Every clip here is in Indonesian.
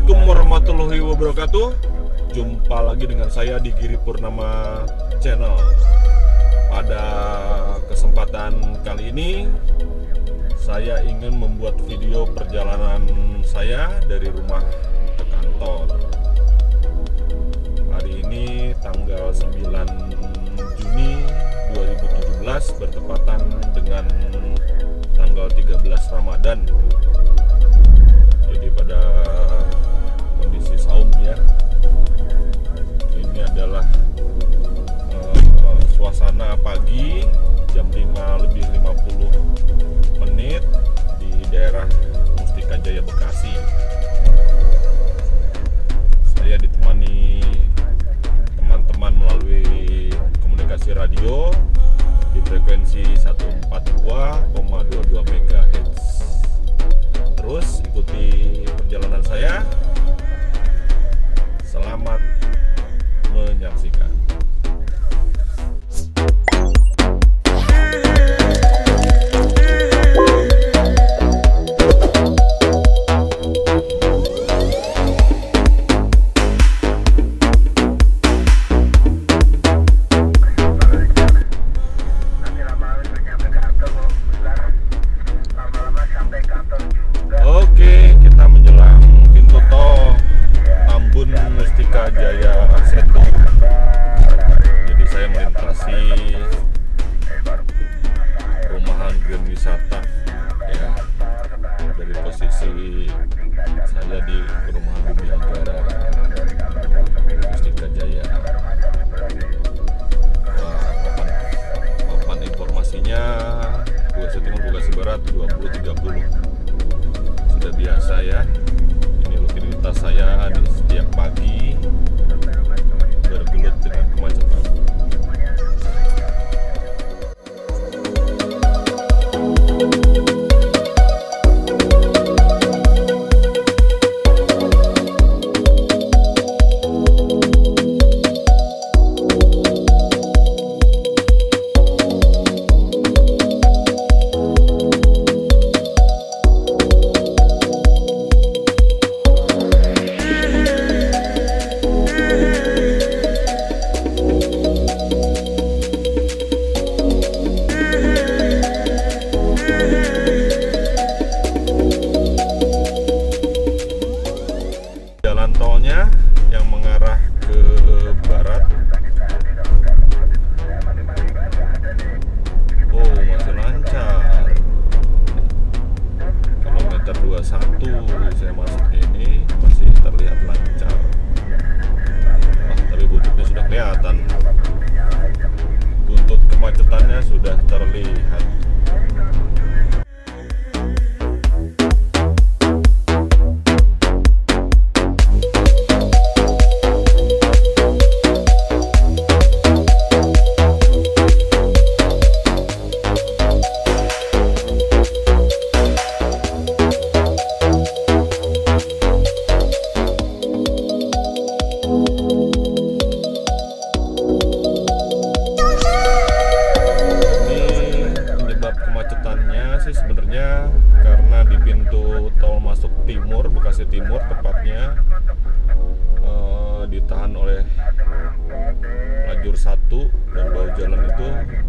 Assalamualaikum warahmatullahi wabarakatuh. Jumpa lagi dengan saya di Giri Purnama Channel. Pada kesempatan kali ini saya ingin membuat video perjalanan saya dari rumah ke kantor. Hari ini tanggal 9 Juni 2017 bertepatan dengan tanggal 13 Ramadan. Jadi pada kondisi saum ya. Ini adalah suasana pagi jam 5:50 di daerah Mustika Jaya Bekasi. Saya ditemani teman-teman melalui komunikasi radio di frekuensi 142,22 MHz. Terus ikuti perjalanan saya. Selamat menyaksikan. Wisata ya, dari posisi saya di perumahan Bumi Anggara Mustika Jaya. Papan informasinya Bekasi Timur Bekasi Barat 2030. Sudah biasa ya, ini rutinitas saya di setiap pagi bergelut dengan kemacetan. Jalan tolnya yang mengarah ke barat, oh masih lancar. Kilometer 21 saya masuk ini masih terlihat lancar. Tapi buntutnya sudah kelihatan. Buntut kemacetannya sudah terlihat. Sebenarnya karena di pintu tol masuk timur, Bekasi Timur tepatnya, ditahan oleh lajur 1 dan bahu jalan itu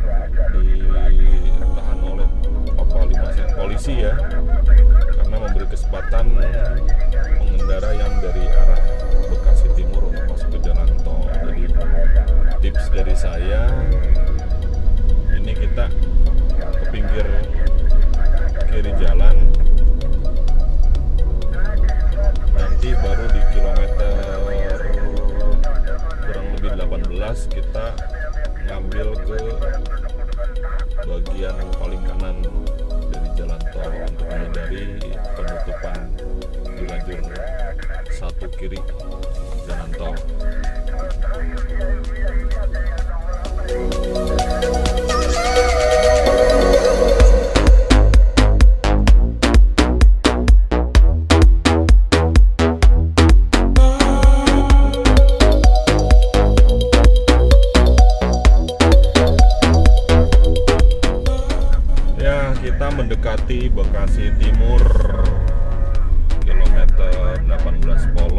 ditahan oleh polisi ya, karena memberi kesempatan pengendara yang dari arah Bekasi Timur untuk masuk ke jalan tol. Jadi tips dari saya, ini kita ke pinggir kiri jalan, nanti baru di kilometer kurang lebih 18 kita ngambil ke bagian paling kanan dari jalan tol untuk menghindari penutupan di lajur 1 kiri jalan tol. Kita mendekati Bekasi Timur kilometer 18 Polo.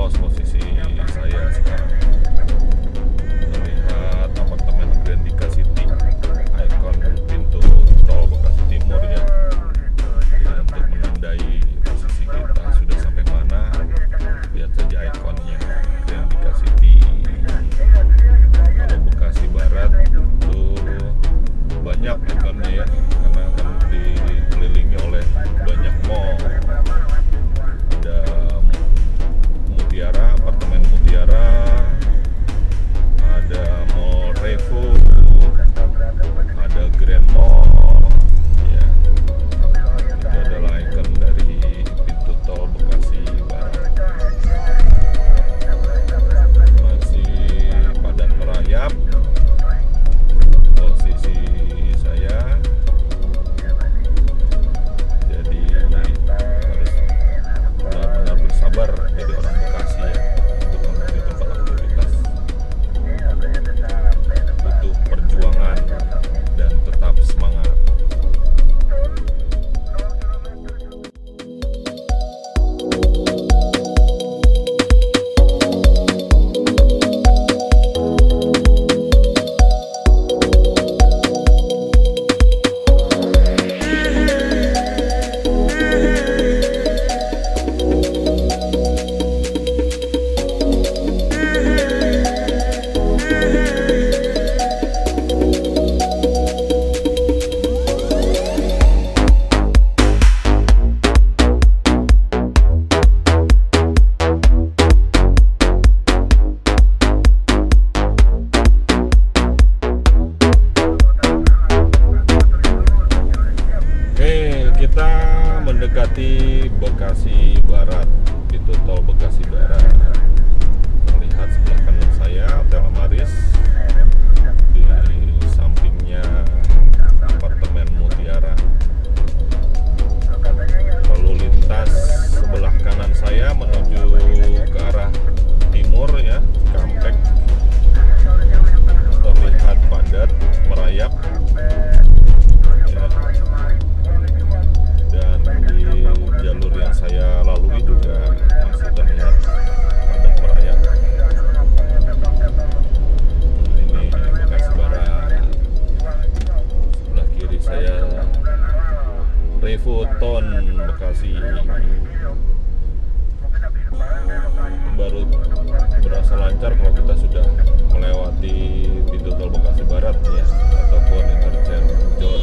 lancar kalau kita sudah melewati pintu tol Bekasi Barat ya, ataupun interchange Jor.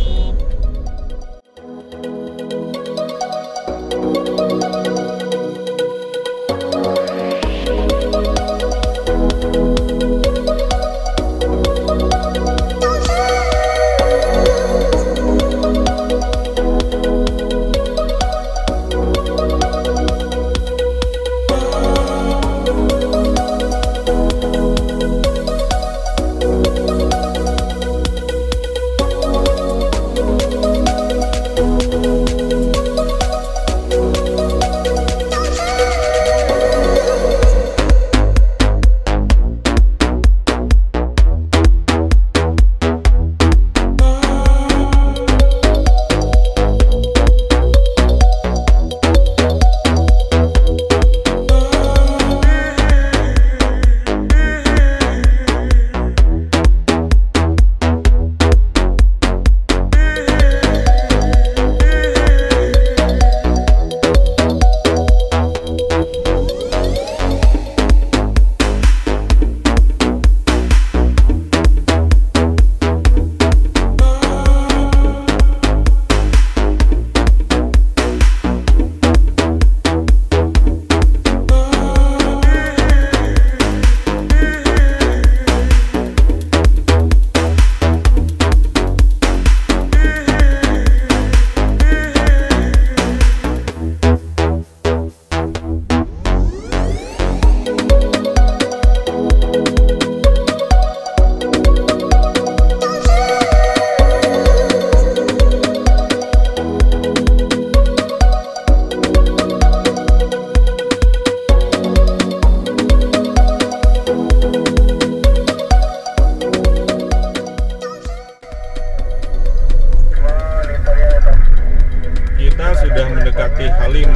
Kita sudah mendekati Halim,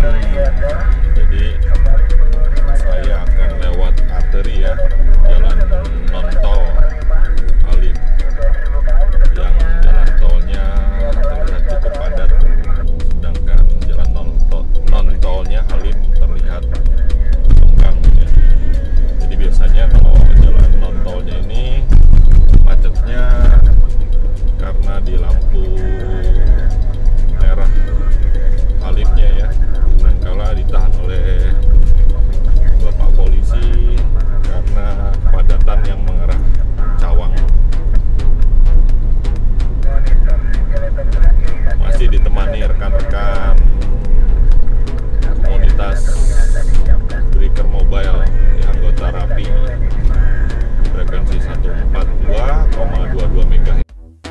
jadi saya akan lewat arteri ya, jalan non tol Halim, yang jalan tolnya terlihat cukup padat, sedangkan jalan non tolnya Halim terlihat lenggang ya. Jadi biasanya kalau jalan non tolnya ini macetnya karena di lampu merah Halimnya ya, kadangkala ditahan oleh Bapak polisi karena kepadatan yang mengarah Cawang. Masih ditemani rekan-rekan komunitas Breaker Mobile di anggota Rapi, frekuensi 142,22 MHz.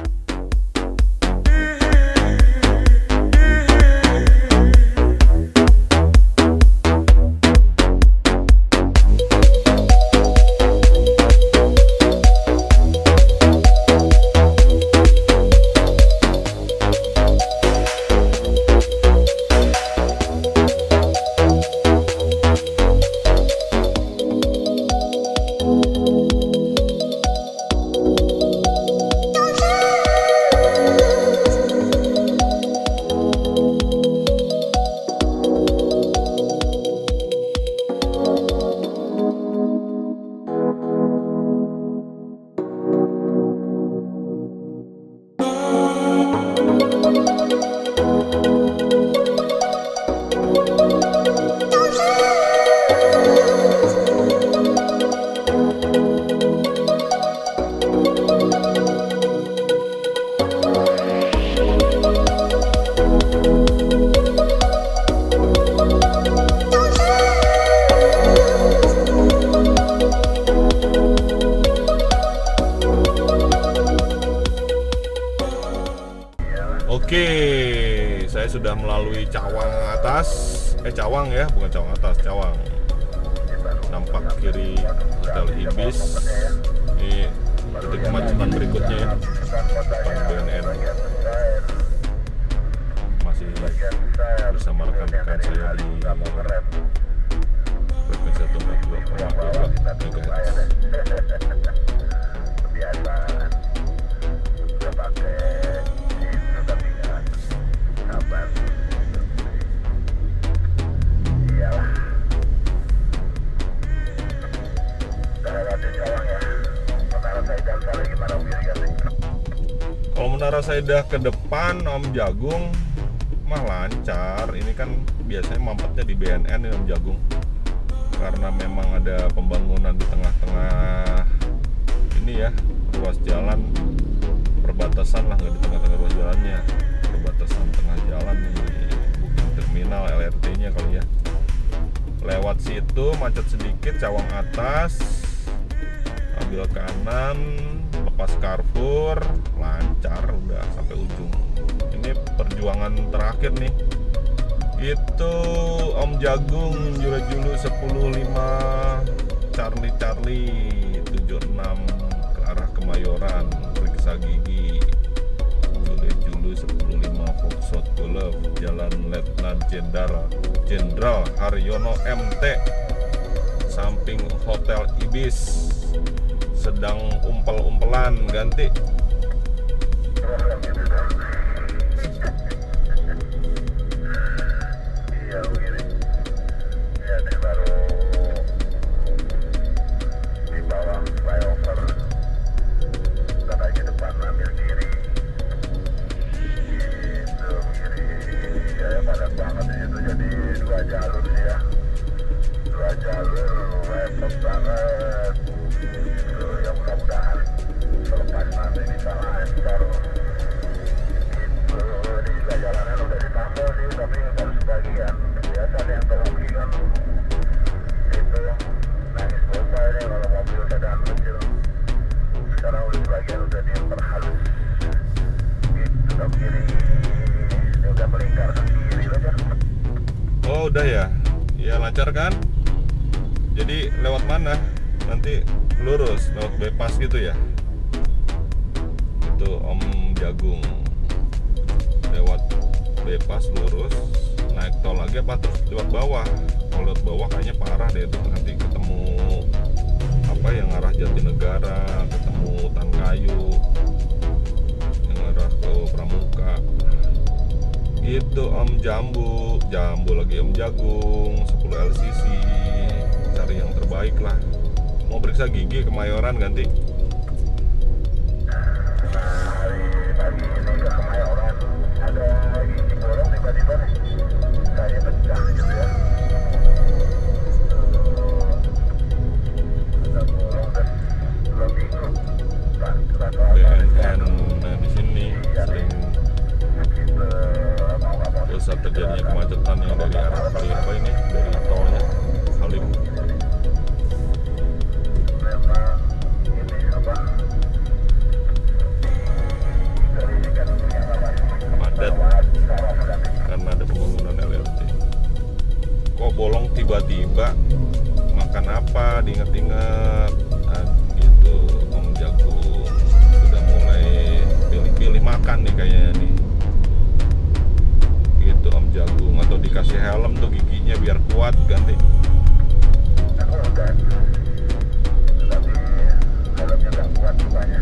Oke, saya sudah melalui Cawang atas, Cawang ya, bukan Cawang atas, Cawang. Nampak kiri Hotel Ibis. Ini titik kemacetan berikutnya ya, depan BNN. Masih bersama rekan-rekan saya di frekuensi 142,22 MHz. Kalau Menara Saida ke depan Om Jagung mah lancar. Ini kan biasanya mampetnya di BNN ini Om Jagung, karena memang ada pembangunan di tengah-tengah ini ya, ruas jalan perbatasan lah, nggak di tengah-tengah ruas jalannya, perbatasan tengah jalan nih, bukan terminal LRT-nya kali ya. Lewat situ macet sedikit, Cawang atas, ambil kanan, lepas Carrefour, lancar udah sampai ujung. Ini perjuangan terakhir nih. Itu Om Jagung Julu 10.5 Charlie 76 ke arah Kemayoran, periksa gigi. Julu 10.5 Foxtrot Golf, Jalan Letnan Jenderal Haryono MT, samping Hotel Ibis. Sedang umpel-umpelan, ganti. Oh udah ya, ya lancar kan? Jadi lewat mana? Nanti lurus, lewat bypass gitu ya? Itu Om Jagung, lewat bypass lurus, naik tol lagi apa terus lewat bawah? Kalau lewat bawah kayaknya parah deh itu, nanti ketemu apa yang arah Jatinegara, ketemu Tankayu, yang arah ke Pramuka. Itu Om Jambu lagi Om Jagung 10 LCC, cari yang terbaik lah. Mau periksa gigi Kemayoran ganti. Hari pagi ini ke Kemayoran ada gigi bolong tiba-tiba nih, kayak pecah gitu ya. Ada bolong dan 2 minggu. BNN di sini sering pusat terjadinya kemacetan yang dari arah kali apa ini, dari tolnya Halim. Memang ini apa? Padat karena ada pembangunan LRT. Kok bolong tiba-tiba? Makan apa? Diinget-inget. Nah, gitu Om Jagung sudah mulai pilih-pilih makan nih kayaknya nih. Gitu Om Jagung, atau dikasih helm tuh giginya biar kuat ganti. Aku udah, tapi helmnya nggak kuat rupanya.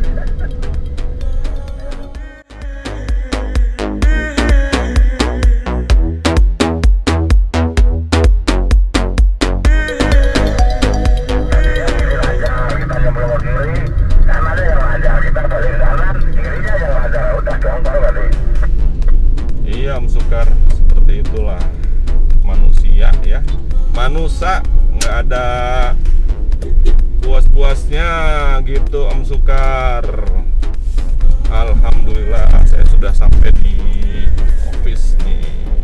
Iya Om Sukar, seperti itulah manusia ya. Manusia nggak ada puas-puasnya gitu Om Sukar. Alhamdulillah saya sudah sampai di office nih.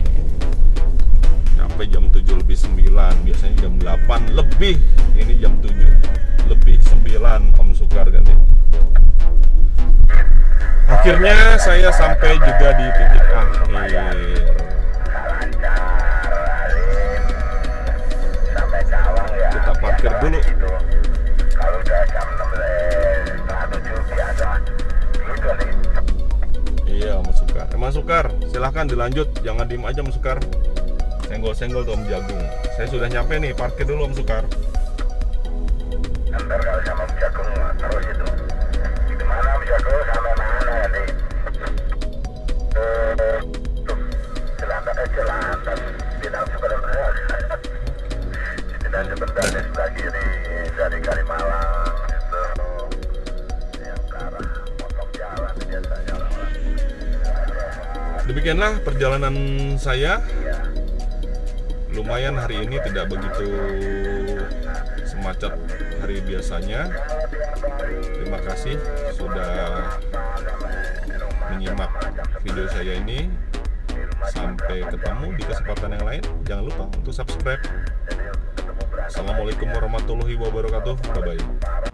Sampai jam 7:09, biasanya jam 8 lebih, ini jam 7:09 Om Sukar ganti. Akhirnya saya sampai juga di titik akhir. Kita parkir dulu. Kalau udah jam 6:30 biasa gitu nih. Iya Om Sukar. Mas Sukar, silahkan dilanjut, jangan diem aja Om Sukar. Senggol-senggol tuh Om Jagung. Saya sudah nyampe nih, parkir dulu Om Sukar. Ntar kalau sama Om Jagung terus itu. Di mana Om Jagung sampai mana ya nih? Jelantan tidak sebenarnya. Tidak sebenarnya sebelah kiri dari Kalimalang itu. Demikianlah perjalanan saya. Lumayan hari ini tidak begitu semacet hari biasanya. Terima kasih sudah menyimak video saya ini. Sampai ketemu di kesempatan yang lain. Jangan lupa untuk subscribe. Assalamualaikum warahmatullahi wabarakatuh. Bye bye.